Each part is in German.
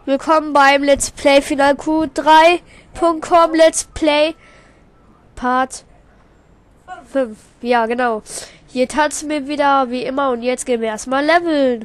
Willkommen beim Let's Play Final Q3.com Let's Play Part 5. Ja, genau. Hier tat's mir wieder wie immer und jetzt gehen wir erstmal leveln.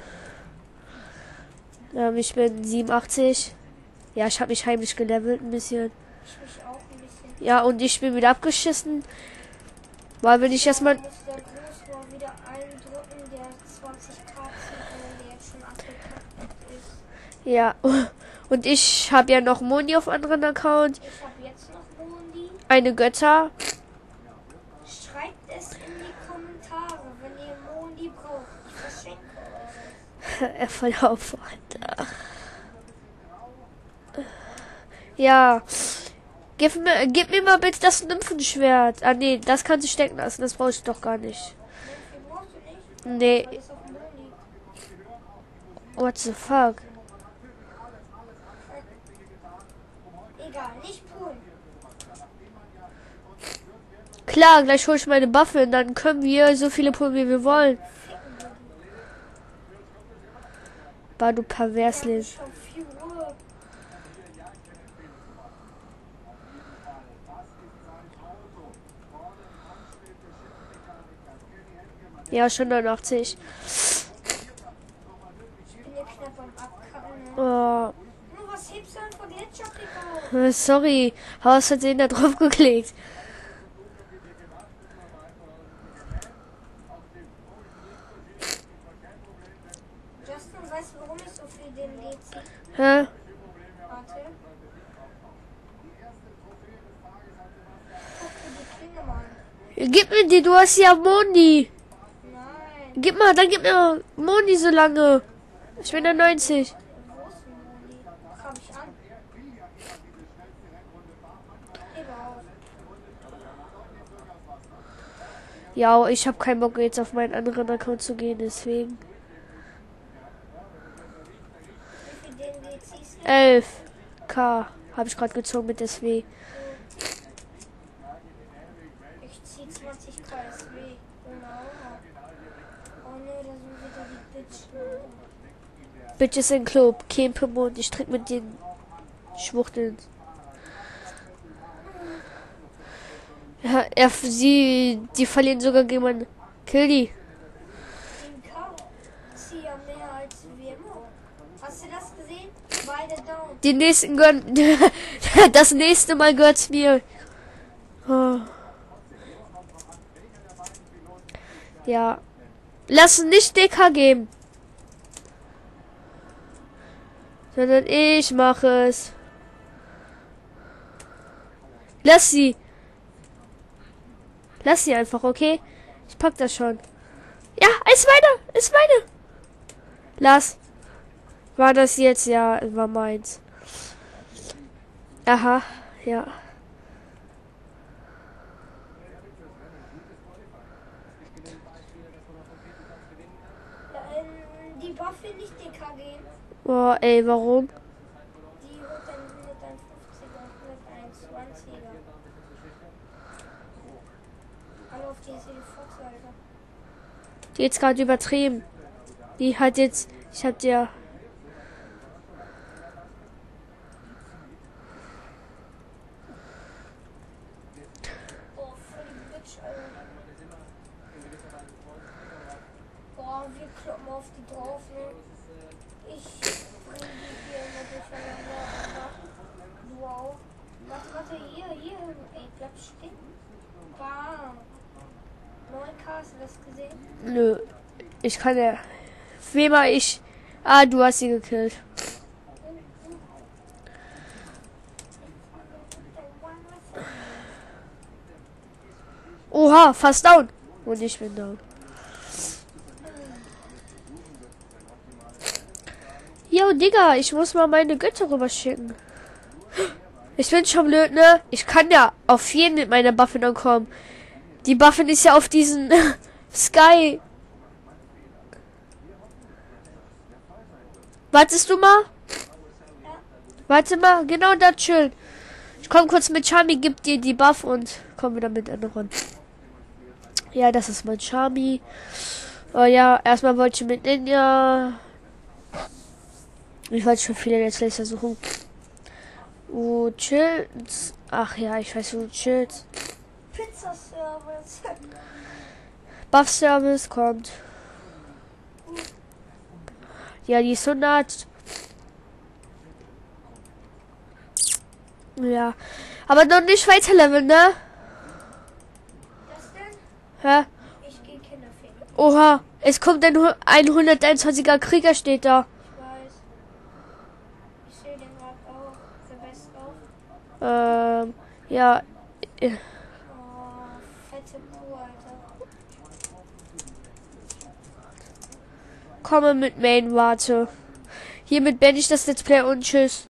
Ich bin 87. Ja, ich habe mich heimlich gelevelt ein bisschen. Ich mich auch ein bisschen. Ja, und ich bin wieder abgeschissen. Weil wenn ich erstmal... Muss der Großrohr wieder eindrücken, der 20k zieht, wenn der jetzt schon abgekackt ist. Ja, und ich habe ja noch Moni auf anderen Account. Ich habe jetzt noch Mondi. Eine Götter. Schreibt es in die Kommentare, wenn ihr Mondi braucht. Ich verschenke euch. Voll Aufwand. Ja. Gib mir mal bitte das Nymphenschwert. Ah, nee, das kannst du stecken lassen. Das brauche ich doch gar nicht. Den brauchst du nicht, Nee. weil es auf Mondi. What the fuck? Egal, nicht poolen. Klar, gleich hole ich meine Waffe und dann können wir so viele pullen, wie wir wollen. War du perverslich. Schon 4 Uhr. Ja, schon 89. Ich bin ja knapp am Abkacken. Oh, Nur was hebst du an von Gletscherpicker? sorry. Haus hat den da drauf geklickt. Justin, weißt du, warum ich so viel DMG ziehe? Hä? Warte. Guck dir die Klinge mal an. Gib mir die, du hast ja Moni. Nein. Gib mir Moni so lange. Ich bin der 90. Wo ist denn Moni? Hab ich an. Hebe auf. Ja, ich habe keinen Bock jetzt auf meinen anderen Account zu gehen, deswegen. Wie viel DMG ziehst du? 11k habe ich gerade gezogen mit SW. Ich zieh 20 KSW. Genau. Oh ne, da sind wieder die Bitch. Bitches in Club, Campen und ich trinke mit den Schwuchteln. Ja, die verlieren sogar gegen meinen Kill die. 10k. Zieh ja mehr als wir immer. Hast du das gesehen? Beide down. Die nächsten gönnen. Das nächste Mal gehört's mir. Oh. Ja. Lass nicht DK geben. Sondern ich mache es. Lass sie. Lass sie einfach, okay? Ich pack das schon. Ja, ist meine. Ist meine. Lass. War das jetzt? Ja, war meins. Aha, ja. Die Waffe nicht DK gehen. Oh, ey, warum? Die holt dann 150er, 121er. Alle auf diese Vorteile. Die jetzt gerade übertrieben. Die hat jetzt. Ich hab dir. Boah, voll die Bitch, Alter. Boah, wir kloppen auf die drauf, ne? Ich bring die hier immer durcheinander, aber wow. Warte, hier. Ey, bleib stehen. Bam. 9k, hast du das gesehen? Nö. Ich kann ja. Wie mal ich. Ah, du hast sie gekillt. Oha, fast down. Und ich bin down. Yo, Digga, ich muss mal meine Götter rüber schicken. Ich bin schon blöd, ne? Ich kann ja auf jeden mit meiner Buffin dann kommen. Die Buffin ist ja auf diesen Sky. Wartest du mal? Warte mal, genau das schön. Ich komme kurz mit Charmy, gib dir die Buff und komm wieder mit anderen. Ja, das ist mein Charmy. Oh ja, erstmal wollte ich mit Ninja. Ich wollte schon viele Let's Plays versuchen. Chill. Ach ja, ich weiß, wo chillt. Pizza-Service. Buff-Service kommt. Ja, die ist 100. Ja. Aber noch nicht weiter leveln, ne? Das denn? Hä? Ich gehe Kinderfilme. Oha. Es kommt ein 121er Krieger, steht da. Ich weiß. Ich sehe den gerade auch. The Best auf. Ja. Oh, fette Kuh, Alter. Komme mit Main, warte. Hiermit beende ich das Let's Play und tschüss.